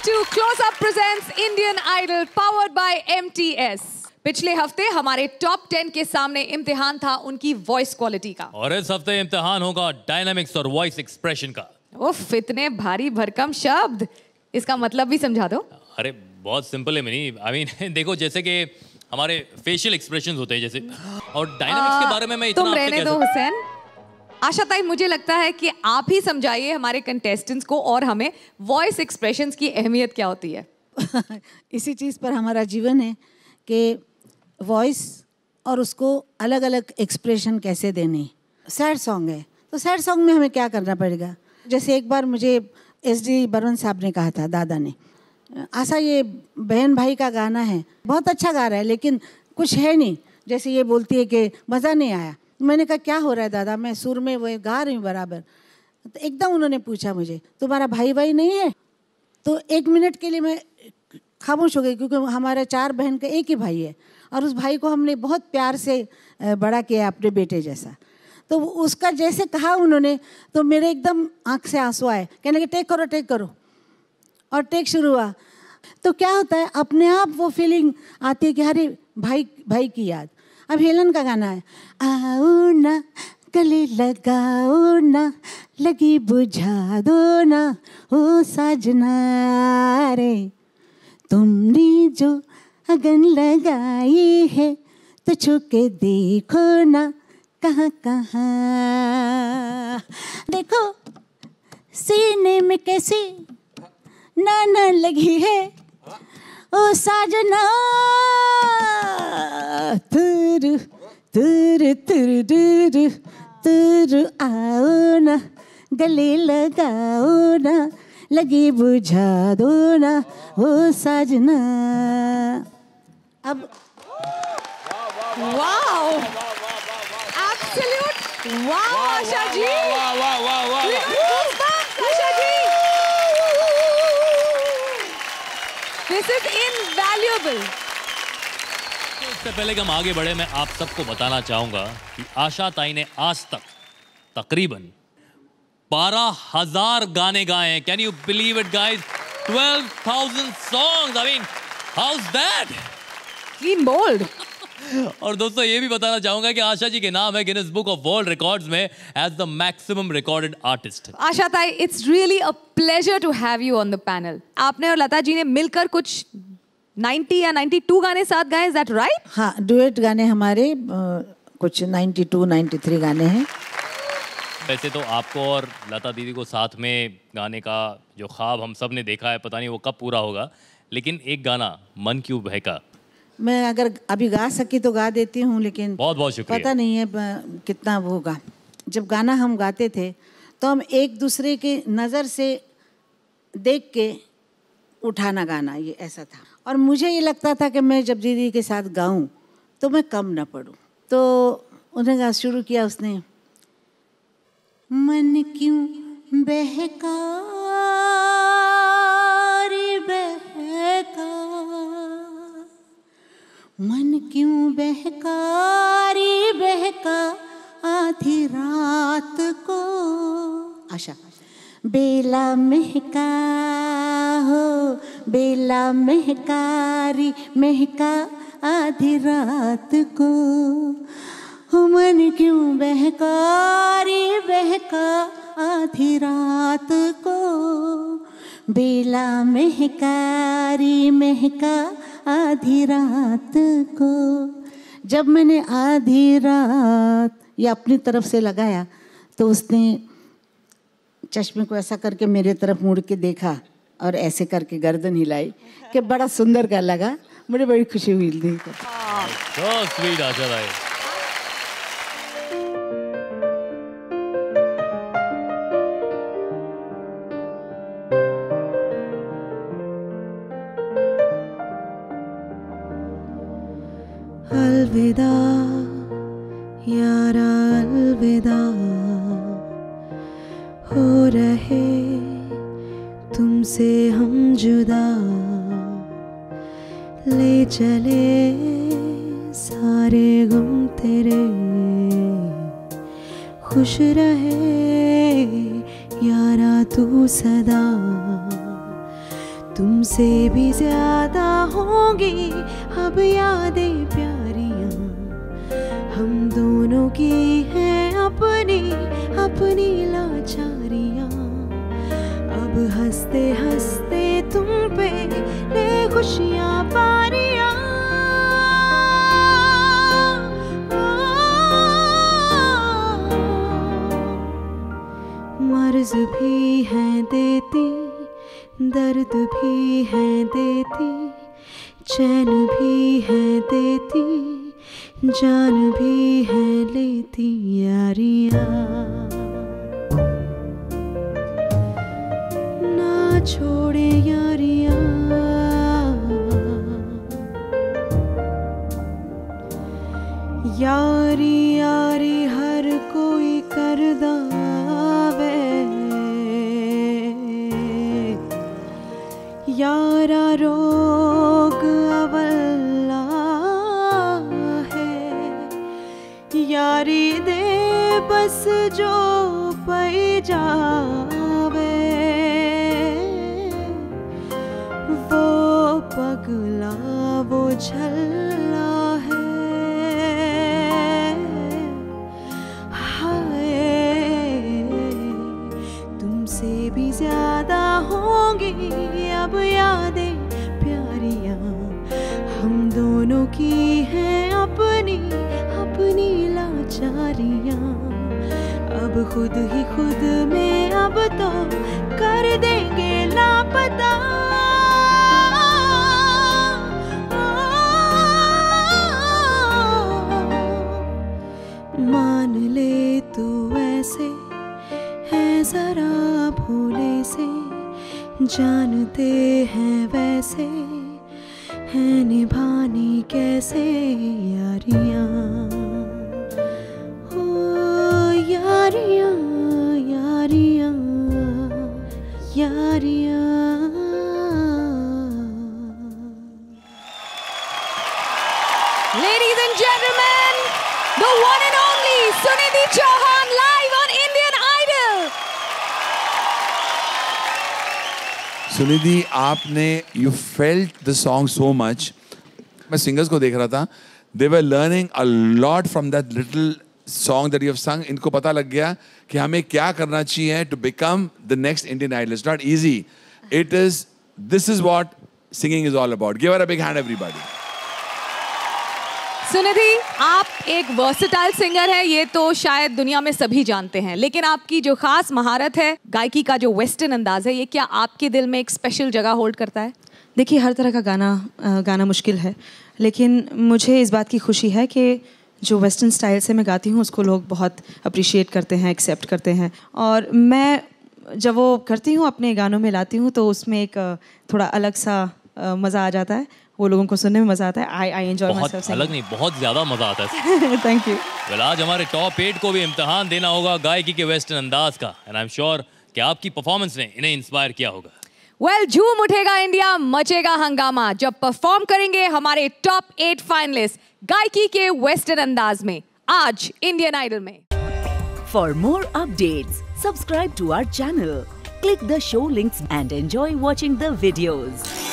to Close Up Presents Indian Idol powered by MTS. पिछले हफ्ते हमारे टॉप 10 के सामने इम्तिहान था उनकी वॉइस क्वालिटी का, और इस हफ्ते इम्तिहान होगा डायनामिक्स और वॉइस एक्सप्रेशन का। उफ, इतने भारी भरकम शब्द, इसका मतलब भी समझा दो। अरे बहुत सिंपल है मिनी, आई मीन देखो जैसे कि हमारे फेशियल एक्सप्रेशंस होते हैं जैसे, और डायनामिक्स के बारे में मैं इतना तुम रहने दो हुसैन। आशा ताई, मुझे लगता है कि आप ही समझाइए हमारे कंटेस्टेंट्स को और हमें वॉइस एक्सप्रेशंस की अहमियत क्या होती है। इसी चीज़ पर हमारा जीवन है कि वॉइस और उसको अलग अलग एक्सप्रेशन कैसे देने। सैड सॉन्ग है तो सैड सॉन्ग में हमें क्या करना पड़ेगा। जैसे एक बार मुझे SD बर्मन साहब ने कहा था, दादा ने, आशा ये बहन भाई का गाना है, बहुत अच्छा गा रहा है लेकिन कुछ है नहीं। जैसे ये बोलती है कि मज़ा नहीं आया। मैंने कहा क्या हो रहा है दादा, मैं सुर में वो गा रही हूँ बराबर। तो एकदम उन्होंने पूछा मुझे, तुम्हारा भाई भाई नहीं है? तो 1 मिनट के लिए मैं खामोश हो गई, क्योंकि हमारे 4 बहन का एक ही भाई है और उस भाई को हमने बहुत प्यार से बड़ा किया अपने बेटे जैसा। तो उसका जैसे कहा उन्होंने, तो मेरे एकदम आँख से आंसू आए। कहने के टेक करो, और टेक शुरू हुआ। तो क्या होता है, अपने आप वो फीलिंग आती है कि अरे भाई की याद। अब हेलन का गाना है, आओ ना गले लगाओ ना, लगी बुझा दो ना ओ साजना रे, तुमने जो अगन लगाई है तो छुके देखो ना कहाँ कहाँ। देखो सीने में कैसी नाना लगी है ओ साजना, तुर तुर तुर तुर तुर, आओ ना गले लगाओ ना, लगी बुझा दो ना ओ साजना। अब wow, absolute wow Asha ji, Asha ji, this is invaluable. इससे पहले कि हम आगे बढ़े, मैं आप सबको बताना चाहूंगा कि आशा ताई ने आज तक तकरीबन 12,000 गाने गाए हैं। Can you believe it guys? 12,000 songs. I mean how is that? Clean bold. और दोस्तों ये भी बताना चाहूंगा कि आशा जी के नाम है Guinness book of world records में as the maximum recorded artist. Asha Tai, it's really a pleasure to have you on the panel. आपने और लता जी ने मिलकर कुछ 90 या 92 गाने साथ गाए, इज दैट राइट? हाँ, डुएट गाने हमारे कुछ 92 93 गाने हैं। वैसे तो आपको और लता दीदी को साथ में गाने का जो ख्वाब हम सब ने देखा है, पता नहीं वो कब पूरा होगा, लेकिन एक गाना मन क्यों बहका, मैं अगर अभी गा सकी तो गा देती हूँ, लेकिन बहुत बहुत शुक्रिया। पता नहीं है कितना वो होगा। जब गाना हम गाते थे तो हम एक दूसरे के नज़र से देख के उठाना गाना, ये ऐसा था। और मुझे ये लगता था कि मैं जब दीदी के साथ गाऊं तो मैं कम ना पड़ूं। तो उन्हें गा शुरू किया उसने, मन क्यों बहका रे बहका, मन क्यों बहका रे बहका, आधी रात को। आशा, बेला महका हो बेला महकारी महका, आधी रात को, मन क्यों बहकारी बहका, आधी रात को, बेला महकारी महका, आधी रात को। जब मैंने आधी रात ये अपनी तरफ से लगाया तो उसने चश्मे को ऐसा करके मेरे तरफ मुड़ के देखा और ऐसे करके गर्दन हिलाई कि बड़ा सुंदर गा लगा। मुझे बड़ी खुशी हुई थी। So sweet आशा ताई। अलविदा यारा अलविदा, हो रहे तुमसे हम जुदा, ले चले सारे गम तेरे, खुश रहे यारा तू सदा, तुमसे भी ज्यादा होंगी अब यादें प्यारियां, हम दोनों की हैं अपनी अपनी लाचारियां। अब हंसते हंसते तुम पे ले खुशियां पारियां। मर्ज भी है देती, दर्द भी है देती, चैन भी है देती, जान भी है लेती यारियां। ना छोड़े यारियां, यारी यारी हर कोई करदा वे, यारा रोग अवल्ला है, यारी दे बस जो पई जावे, वो पगला वो झल्ला है। तुमसे भी ज्यादा होंगी अब यादें प्यारियां, हम दोनों की हैं अपनी अपनी लाचारियां। अब खुद ही खुद में अब तो कर देंगे लापता। मान ले तू ऐसे है जरा भोले से, जानते हैं वैसे है निभानी कैसे यारियां। ओ Yaariyan Yaariyan Yaariyan. Ladies and gentlemen, the one and only Sunidhi Chauhan live on Indian Idol. Sunidhi, आपने you felt the song so much. मैं सिंगर्स को देख रहा था, they were learning a lot from that little song that you have sung. इनको पता लग गया कि हमें क्या करना चाहिए to become the next Indian Idol. It's not easy. It is, this is what singing is all about. Give her a big hand everybody. Sunidhi, आप एक वर्सेटाइल सिंगर हैं, ये तो शायद दुनिया में सभी जानते हैं, लेकिन आपकी जो खास महारत है गायकी का, जो वेस्टर्न अंदाज है, ये क्या आपके दिल में एक स्पेशल जगह होल्ड करता है? देखिए, हर तरह का गाना मुश्किल है, लेकिन मुझे इस बात की खुशी है कि जो वेस्टर्न स्टाइल से मैं गाती हूँ उसको लोग बहुत अप्रिशिएट करते हैं, एक्सेप्ट करते हैं. और मैं जब वो करती हूँ, अपने गानों में लाती हूँ, तो उसमें एक थोड़ा अलग सा मज़ा आ जाता है. वो लोगों को सुनने में मजा आता है. I enjoy myself. अलग नहीं, बहुत ज्यादा मजा आता है. Thank you. वेल, आज हमारे टॉप 8 को भी इम्तिहान देना होगा गायकी के वेस्टर्न अंदाज का, एंड आई एम श्योर कि आपकी परफॉर्मेंस ने इन्हें इंस्पायर किया होगा. वेल, झूम उठेगा इंडिया, मचेगा हंगामा जब परफॉर्म करेंगे हमारे टॉप 8 फाइनलिस्ट गायकी के वेस्टर्न अंदाज में आज इंडियन आइडल में. For more updates, subscribe to our channel, click the show links and enjoy watching the videos.